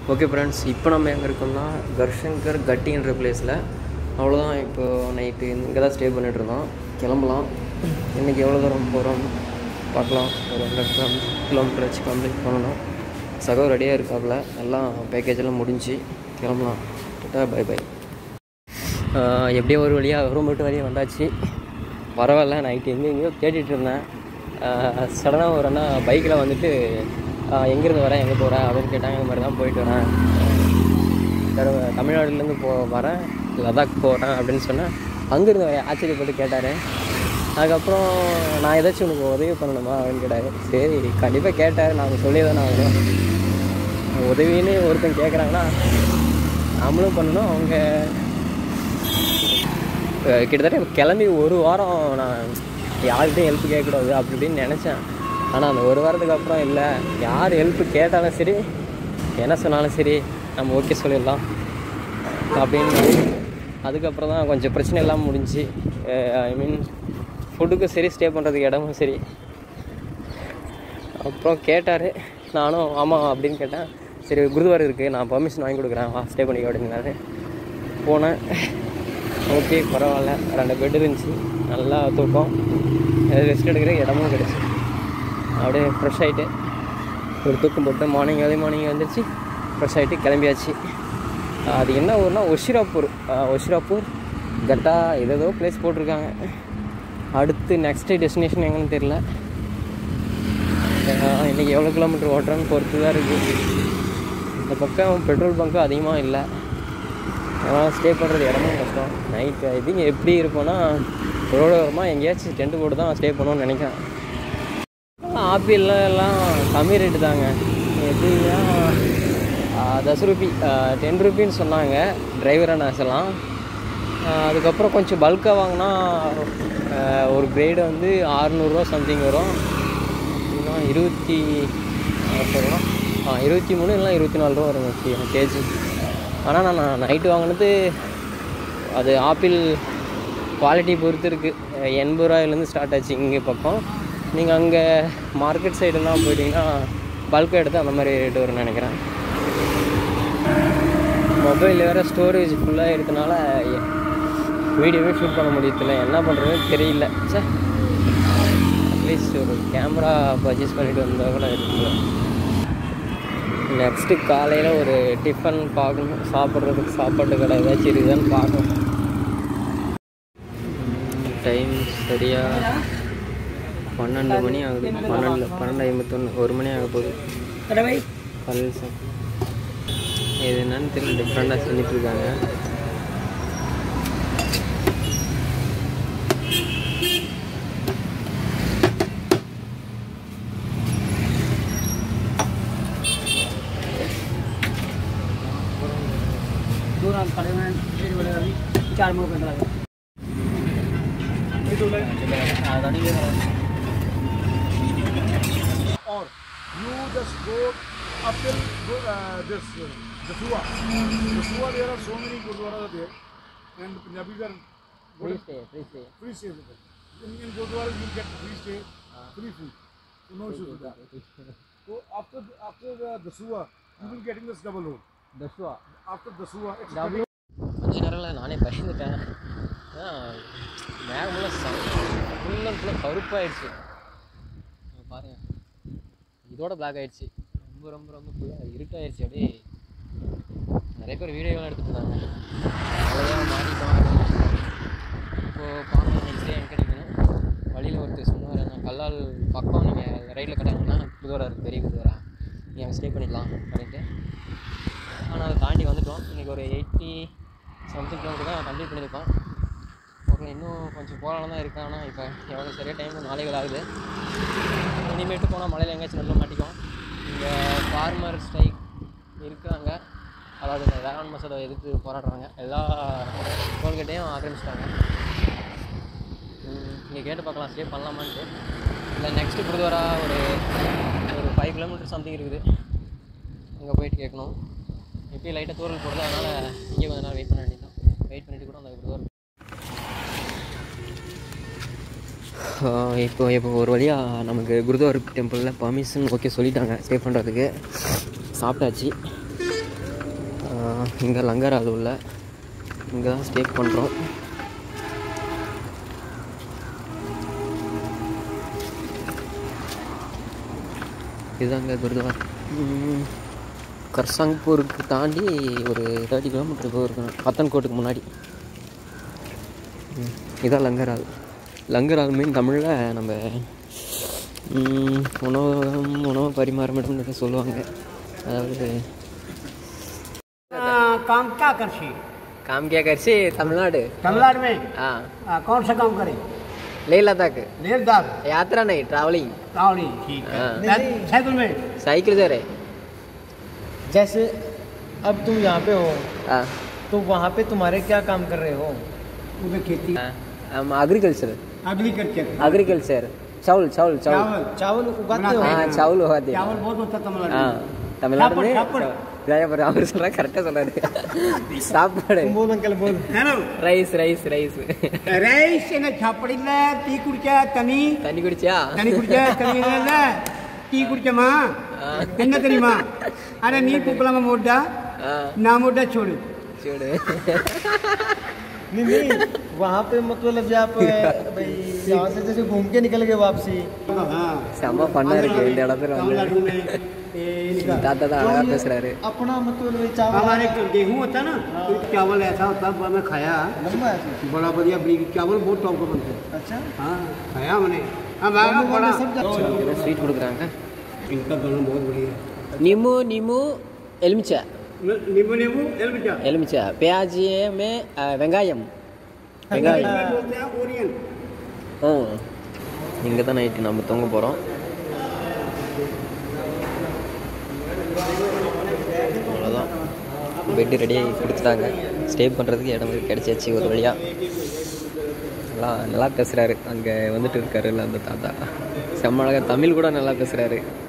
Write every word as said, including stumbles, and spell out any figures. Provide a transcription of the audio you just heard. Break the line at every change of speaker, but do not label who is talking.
Okay friends, இப்போ நம்ம எங்கே இருக்கோம்னா கர்ஷங்கர் கட்டின்ற பிளேஸில். அவ்வளோதான். இப்போது நைட்டு இங்கே தான் ஸ்டே பண்ணிகிட்ருந்தோம். கிளம்பலாம். இன்றைக்கி எவ்வளோ தூரம் போகிறோம் பார்க்கலாம். ஒரு ஹண்ட்ரட் கிலோ கிலோமீட்டர் வச்சு கம்ப்ளீட் பண்ணணும். சகோ ரெடியாக இருக்காப்புல. எல்லாம் பேக்கேஜ் எல்லாம் முடிஞ்சு கிளம்பலாம். Bye bye. எப்படியோ ஒரு வழியாக ரூம் விட்டு வழியாக வந்தாச்சு. பரவாயில்ல. நைட்டு எங்கே எங்கேயோ கேட்டுகிட்டு இருந்தேன். சடனாக ஒரு அண்ணா பைக்கில் வந்துட்டு எங்கேருந்து வரேன், எங்கே போகிறேன் அப்படின்னு கேட்டாங்க. இந்த மாதிரி தான் போயிட்டு வரேன், தமிழ்நாடுலேருந்து போ வரேன் லடாக் போகிறேன் அப்படின்னு சொன்னேன். அங்கேருந்து வரேன் ஆச்சரியப்பட்டு கேட்டார். அதுக்கப்புறம் நான் ஏதாச்சும் உனக்கு உதவி பண்ணணுமா அப்படின்னு கேட்டார். சரி, கண்டிப்பாக கேட்டார். நாங்கள் சொல்லி தானே ஆகணும். உதவின்னு ஒருத்தன் கேட்குறாங்கன்னா நம்மளும் பண்ணணும். அவங்க கிட்டத்தட்ட கிளம்பி ஒரு வாரம் நான் யார்கிட்டையும் ஹெல்ப் கேட்கக்கூடாது அப்படி இப்படின்னு நினச்சேன். ஆனால் அந்த ஒரு வாரத்துக்கு அப்புறம் இல்லை, யார் ஹெல்ப்பு கேட்டாலும் சரி, என்ன சொன்னாலும் சரி, நம்ம ஓகே சொல்லிடலாம் அப்படின்னு. அதுக்கப்புறம் தான் கொஞ்சம் பிரச்சனை இல்லாமல் முடிஞ்சு. ஐ மீன் ஃபுட்டுக்கும் சரி, ஸ்டே பண்ணுறதுக்கு இடமும் சரி. அப்புறம் கேட்டார். நானும் ஆமாம் அப்படின்னு கேட்டேன். சரி, குருத்வாரா இருக்குது, நான் பர்மிஷன் வாங்கி கொடுக்குறேன், வா ஸ்டே பண்ணிக்க அப்படின்னாரு. போனேன். ஓகே, பரவாயில்ல. ரெண்டு பெட் இருந்துச்சு, நல்லா தூக்கம், ரெஸ்ட் எடுக்கிற இடமும் கிடச்சி. அப்படியே ஃப்ரெஷ் ஆகிட்டு ஒரு தூக்கம் போட்டு மார்னிங் ஏர்லி மார்னிங் வந்துடுச்சு. ஃப்ரெஷ் ஆகிட்டு கிளம்பியாச்சு. அது என்ன ஊர்னா ஒஷிராப்பூர். ஒஷிராப்பூர் கட்டா ஏதோ பிளேஸ் போட்டிருக்காங்க. அடுத்து நெக்ஸ்ட்டு டெஸ்டினேஷன் எங்கன்னு தெரியல. இன்றைக்கி எவ்வளோ கிலோமீட்டர் ஓட்டுறேன்னு பொறுத்து தான் இருக்குது. இந்த பக்கம் பெட்ரோல் பங்க்கும் அதிகமாக இல்லை. அதனால் ஸ்டே பண்ணுறது இடமும் கஷ்டம். நைட்டு ஐ திங்க் எப்படி இருப்போன்னா ரோடு ஓரமாக எங்கேயாச்சும் டென்ட்டு போட்டு தான் ஸ்டே பண்ணுவோன்னு நினைக்கிறேன். ஆப்பிள்லாம் எல்லாம் கம்மி ரேட்டு தாங்க. எப்படின்னா தஸ் ரூபி டென் ருபின்னு சொன்னாங்க டிரைவர் அண்ணாசெல்லாம். அதுக்கப்புறம் கொஞ்சம் பல்காக வாங்கினா ஒரு கிரேடு வந்து ஆறுநூறுவா சம்திங் வரும். அப்படின்னா இருபத்தி சொல்லலாம் இருபத்தி மூணு இல்லை இருபத்தி நாலு ரூபா வரும் கேஜி. ஆனால் நான் நைட்டு வாங்கினது அது ஆப்பிள் குவாலிட்டி பொறுத்து இருக்குது. எண்பது ரூபாயிலேருந்து ஸ்டார்ட் ஆச்சு இங்கே பக்கம். நீங்கள் அங்கே மார்க்கெட் சைடெல்லாம் போயிட்டிங்கன்னா பல்காக எடுத்து அந்த மாதிரி ரேட்டு வரும்னு நினைக்கிறேன். மொபைல் வேறு ஸ்டோரேஜ் ஃபுல்லாக இருக்கிறதுனால வீடியோவே ஷூட் பண்ண முடியதில்லை. என்ன பண்ணுறதுன்னு தெரியல. சார் அட்லீஸ்ட் ஒரு கேமரா பர்ச்சேஸ் பண்ணிவிட்டு வந்தால் கூட இருக்குல்ல. நெக்ஸ்ட்டு காலையில் ஒரு டிஃபன் பார்க்கணும். சாப்பிட்றதுக்கு சாப்பாட்டு கடை ஏதாச்சும் இருக்குதான்னு பார்க்கணும். டைம் சரியாக பன்னெண்டு மணி ஆகுது. பன்னெண்டு பன்னெண்டு ஐம்பத்தொன்று ஒரு மணி ஆக போகுது. பல்லு சார் இது என்னன்னு தெரியல, டிஃப்ரெண்டாக செஞ்சிட்ருக்காங்க.
चार मोड़ कर रहा है और you just go up till uh, this uh, Dasua. Dasua, there are so many gurdwaras there, and Punjabis are
free stay, free stay,
free stay. In, in gurdwaras you get free stay, uh, free food, so no issues with that. So after after the Dasua, you will getting this double road.
Dasua.
After Dasua, it's
double. கொஞ்ச நேரத்தில் நானே பசிந்துட்டேன். மேகமெல்லாம் full and ஃபுல்லாக கருப்பாகிடுச்சு பாருங்கள். இதோட black ஆகிடுச்சு. ரொம்ப ரொம்ப ரொம்ப ஃபுல்லாக இருட்டாகிடுச்சு. அப்படியே நிறைய பேர் வீடியோலாம் எடுத்துகிட்டு இருந்தாங்க. அவ்வளோதான் மாறிட்டோம். இப்போது பாருங்கள், நெக்ஸ்ட் டே எங்கே கிடைக்கணும். வழியில் ஒருத்தர் சொன்னார், நான் கல்லால் பக்கம் நீங்கள் ரைட்டில் கட்டாங்கன்னா குருத்வாரா இருக்குது, பெரிய குருத்வாரா, நீங்கள் அங்கே ஸ்டே பண்ணிக்கலாம் அப்படின்ட்டு. ஆனால் அதை தாண்டி வந்துவிட்டோம். இன்றைக்கி ஒரு எயிட்டி சம்திங் கிலோமீட்டர் தான் கம்ப்ளீட் பண்ணியிருக்கோம். ஓகே, இன்னும் கொஞ்சம் போகலாம் தான் இருக்கேன். ஆனால் இப்போ எவ்வளோ சரியாக டைம் நாளைகள் ஆகுது. இனிமேட்டு போனால் மழையில் எங்கேயாச்சும் நல்லா மாட்டிக்கும். இங்கே ஃபார்மர் ஸ்ட்ரைக் இருக்கிறாங்க. அதாவது இந்த வேளாண் மசோதாவை எதுக்கு போராடுறாங்க, எல்லா டோல்கேட்டையும் ஆக்கிரமிச்சிட்டாங்க. இங்கே கேட்டு பார்க்கலாம் ஸ்டே பண்ணலாமான்ட்டு. இல்லை நெக்ஸ்ட்டு குருத்வாரா ஒரு ஒரு ஃபைவ் கிலோமீட்டர் சம்திங் இருக்குது, அங்கே போயிட்டு கேட்கணும். எப்பயும் லைட்டாக தூரல் போடுது, அதனால் இங்கே கொஞ்சம் நேரம் வெயிட் பண்ண வேண்டியதான். வெயிட் பண்ணிவிட்டு கூட அந்த குருத்வாரா இப்போ இப்போ ஒரு வழியாக நமக்கு குருத்வாரா டெம்பிளில் பர்மிஷன் ஓகே சொல்லிட்டாங்க ஸ்டே பண்ணுறதுக்கு. சாப்பிட்டாச்சு. இங்கே லங்கர் அது உள்ள இங்கே தான் ஸ்டே பண்ணுறோம். இதுதாங்க குருத்வார். கர்சங்பூருக்கு தாண்டி ஒரு தேர்ட்டி கிலோமீட்டர் போயிருக்கணும், பத்தன்கோட்டுக்கு முன்னாடி. இதான் லங்கரால். லங்கரால் மீன் தமிழில் நம்ம உணவகம் உணவு பரிமாறமிடம் சொல்லுவாங்க. அதாவது
काम क्या करसी
काम क्या करसी तमिलनाडु
तमिलनाडु में
हाँ
आ, कौन सा काम करे
लेह लद्दाख
लेह लद्दाख
यात्रा नहीं ट्रैवलिंग
ट्रैवलिंग ठीक है
हाँ।
साइकिल में
साइकिल से रहे
जैसे अब तुम यहाँ पे हो
हाँ
तो वहाँ पे तुम्हारे क्या काम कर रहे हो?
उधर खेती
हम एग्रीकल्चर
एग्रीकल्चर
एग्रीकल्चर चावल चावल चावल
चावल
चावल उगाते हो?
हाँ चावल उगाते हैं
चावल बहुत होता तमिलनाडु
हाँ
में
तमिलनाडु में
சாப்பாடு,
அவர் அவர் சொல்ற கரெக்டாக சொல்றாரு. சாப்பாடு
तुम बोल अंकल बोल
है ना
ரைஸ் ரைஸ் ரைஸ்
ரைஸ் என்ன சாப்பிடல டீ குடிச்சா தண்ணி
தண்ணி குடிச்சியா
தண்ணி குடிச்சா தண்ணி இல்ல டீ குடிச்சமா என்ன தெரியுமா அட நீ கூப்பிடலாமா மோட்டா நான் மோட்டா छोड़ू
छोड़ू
नहीं नहीं वहाँ पे मतलब जब आप भाई यहाँ से जैसे घूम के निकल गए वापसी
हाँ
செம்ம பண்ணா இருக்கு இந்த இடத்துல வந்து
तमिलनाडु में ये इनका
தாத்தா தான் அழகா பேசுறாரு.
अपना मतलब वही चावल
हमारे गेहूं होता है ना तो चावल ऐसा होता है मैं खाया
लंबा है ऐसे।
बड़ा बढ़िया ब्रिक चावल बहुत टॉप का बनता है
अच्छा
हाँ खाया मैंने अब आएगा बड़ा
ஸ்வீட் கொடுக்குறாங்க.
इनका गला बहुत बढ़िया है
नींबू नींबू எலுமிச்சை
नींबू नींबू एलबिचा
எலுமிச்சை प्याज में வெங்காயம் வெங்காயம்
बोलते हैं ओरियन
ஓ இங்கே தான் நைட்டு நம்ம தூங்க போகிறோம். அவ்வளோதான் பெட்டு ரெடியாகி கொடுத்துட்டாங்க. ஸ்டே பண்ணுறதுக்கு இடம் கிடச்சாச்சு ஒரு வழியாக. நல்லா நல்லா பேசுகிறாரு. அங்கே வந்துட்டு இருக்காருல்ல அந்த தாத்தா, செம்ம அழகாக தமிழ் கூட நல்லா பேசுகிறாரு.